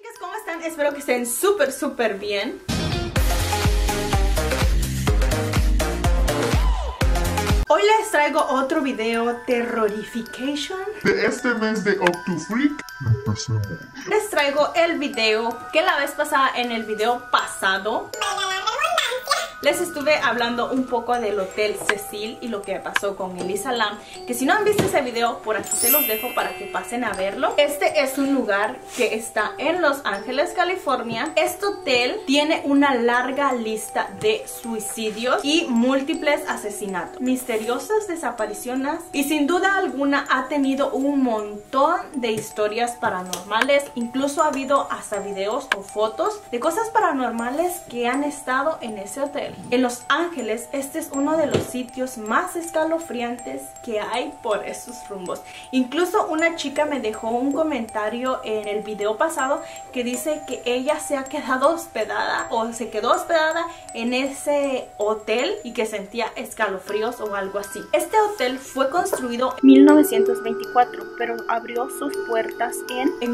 chicas, ¿cómo están? Espero que estén súper bien. Hoy les traigo otro video Terrorification de este mes de Octufreak. Empecemos. Les traigo el video que la vez pasada, en el video pasado, les estuve hablando un poco del Hotel Cecil y lo que pasó con Elisa Lam. Que si no han visto ese video, por aquí se los dejo para que pasen a verlo. Este es un lugar que está en Los Ángeles, California. Este hotel tiene una larga lista de suicidios y múltiples asesinatos, misteriosas desapariciones, y sin duda alguna ha tenido un montón de historias paranormales. Incluso ha habido hasta videos o fotos de cosas paranormales que han estado en ese hotel. En Los Ángeles, este es uno de los sitios más escalofriantes que hay por esos rumbos. Incluso una chica me dejó un comentario en el video pasado que dice que ella se ha quedado hospedada o se quedó hospedada en ese hotel y que sentía escalofríos o algo así. Este hotel fue construido en 1924, pero abrió sus puertas en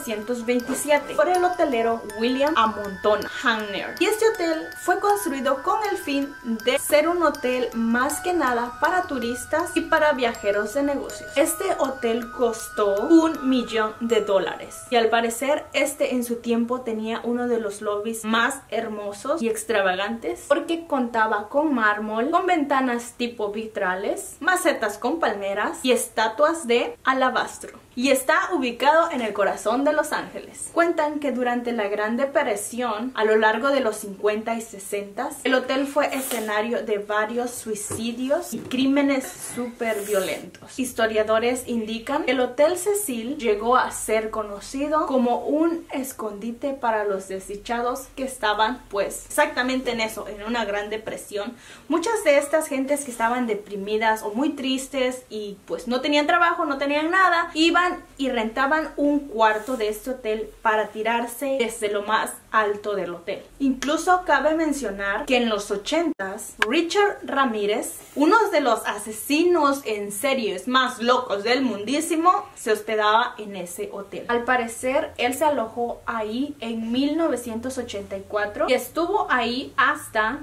1927 por el hotelero William Amonton Hanner. Y este hotel fue construido con el fin de ser un hotel más que nada para turistas y para viajeros de negocios. Este hotel costó $1 millón y al parecer este en su tiempo tenía uno de los lobbies más hermosos y extravagantes porque contaba con mármol, con ventanas tipo vitrales, macetas con palmeras y estatuas de alabastro. Y está ubicado en el corazón de Los Ángeles. Cuentan que durante la Gran Depresión, a lo largo de los 50 y 60, el hotel fue escenario de varios suicidios y crímenes súper violentos. Historiadores indican que el Hotel Cecil llegó a ser conocido como un escondite para los desdichados que estaban pues exactamente en eso, en una Gran Depresión. Muchas de estas gentes que estaban deprimidas o muy tristes y pues no tenían trabajo, no tenían nada, iban y rentaban un cuarto de este hotel para tirarse desde lo más alto del hotel. Incluso cabe mencionar que en los 80s, Richard Ramírez, uno de los asesinos en series más locos del mundísimo, se hospedaba en ese hotel. Al parecer, él se alojó ahí en 1984 y estuvo ahí hasta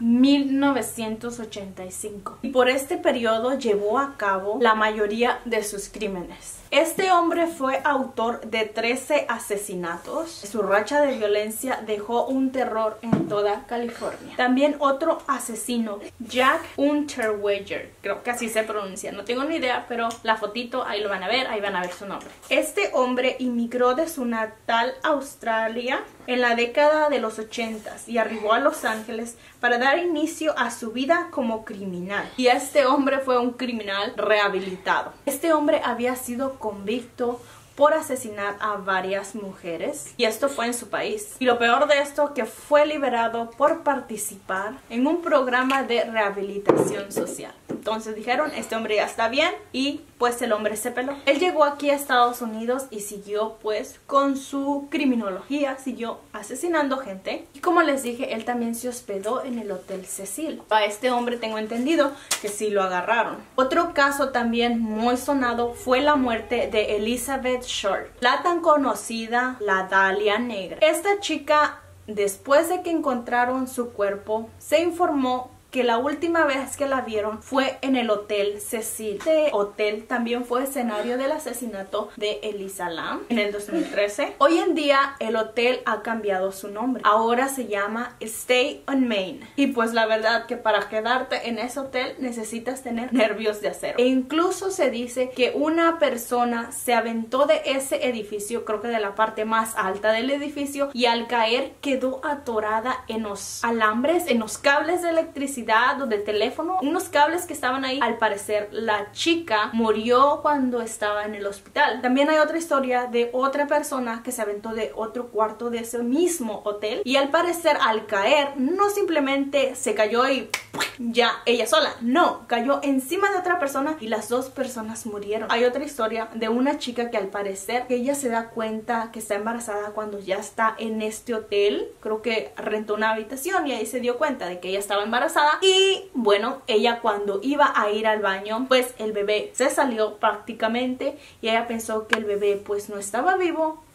1985. Y por este periodo llevó a cabo la mayoría de sus crímenes. Este hombre fue autor de 13 asesinatos. Su racha de violencia dejó un terror en toda California. También otro asesino, Jack Unterweger, creo que así se pronuncia, no tengo ni idea, pero la fotito ahí lo van a ver, ahí van a ver su nombre. Este hombre inmigró de su natal Australia en la década de los 80s y arribó a Los Ángeles para dar inicio a su vida como criminal. Y este hombre fue un criminal rehabilitado. Este hombre había sido convicto por asesinar a varias mujeres y esto fue en su país. Y lo peor de esto, que fue liberado por participar en un programa de rehabilitación social. Entonces dijeron, este hombre ya está bien, y pues el hombre se peló. Él llegó aquí a Estados Unidos y siguió pues con su criminología, siguió asesinando gente. Y como les dije, él también se hospedó en el Hotel Cecil. A este hombre tengo entendido que sí lo agarraron. Otro caso también muy sonado fue la muerte de Elizabeth Short, la tan conocida la Dalia Negra. Esta chica, después de que encontraron su cuerpo, se informó que la última vez que la vieron fue en el Hotel Cecil. Este hotel también fue escenario del asesinato de Elisa Lam en el 2013. Hoy en día el hotel ha cambiado su nombre. Ahora se llama Stay on Main. Y pues la verdad que para quedarte en ese hotel necesitas tener nervios de acero. E incluso se dice que una persona se aventó de ese edificio, creo que de la parte más alta del edificio, y al caer quedó atorada en los alambres, en los cables de electricidad o de teléfono, unos cables que estaban ahí. Al parecer la chica murió cuando estaba en el hospital. También hay otra historia de otra persona que se aventó de otro cuarto de ese mismo hotel y al parecer al caer no simplemente se cayó y ya ella sola, no, cayó encima de otra persona y las dos personas murieron. Hay otra historia de una chica que al parecer que ella se da cuenta que está embarazada cuando ya está en este hotel. Creo que rentó una habitación y ahí se dio cuenta de que ella estaba embarazada y bueno, ella cuando iba a ir al baño pues el bebé se salió prácticamente y ella pensó que el bebé pues no estaba vivo.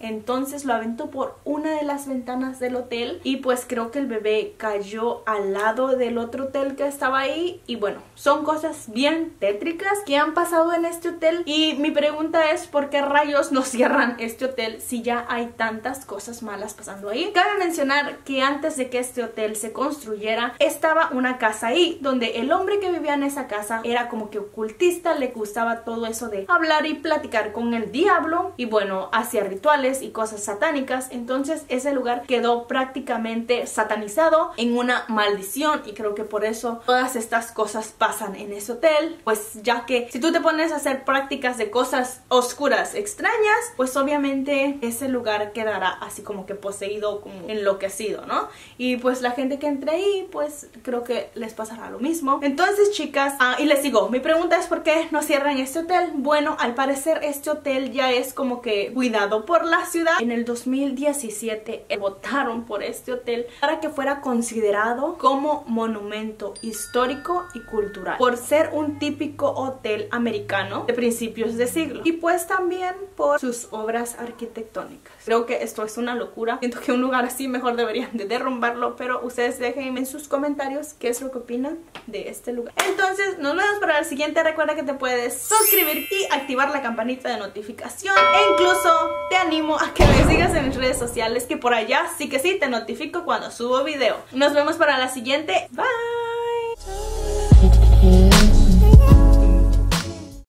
entonces lo aventó por una de las ventanas del hotel y pues creo que el bebé cayó al lado del otro hotel que estaba ahí. Y bueno, son cosas bien tétricas que han pasado en este hotel y mi pregunta es ¿por qué rayos no cierran este hotel si ya hay tantas cosas malas pasando ahí? Cabe mencionar que antes de que este hotel se construyera estaba una casa ahí donde el hombre que vivía en esa casa era como que ocultista, le gustaba todo eso de hablar y platicar con el diablo y bueno, hacía rituales y cosas satánicas. Entonces ese lugar quedó prácticamente satanizado en una maldición y creo que por eso todas estas cosas pasan en ese hotel, pues ya que si tú te pones a hacer prácticas de cosas oscuras extrañas, pues obviamente ese lugar quedará así como que poseído, como enloquecido, ¿no? Y pues la gente que entre ahí, pues creo que les pasará lo mismo. Entonces, chicas, y les digo, mi pregunta es ¿por qué no cierran este hotel? Bueno, al parecer este hotel ya es como que cuidado por la ciudad. En el 2017 votaron por este hotel para que fuera considerado como monumento histórico y cultural por ser un típico hotel americano de principios de siglo y pues también por sus obras arquitectónicas. Creo que esto es una locura. Siento que un lugar así mejor deberían de derrumbarlo, pero ustedes déjenme en sus comentarios qué es lo que opinan de este lugar. Entonces nos vemos para el siguiente. Recuerda que te puedes suscribir y activar la campanita de notificación e incluso te animo a que me sigas en mis redes sociales, que por allá sí que sí te notifico cuando subo video. Nos vemos para la siguiente. Bye.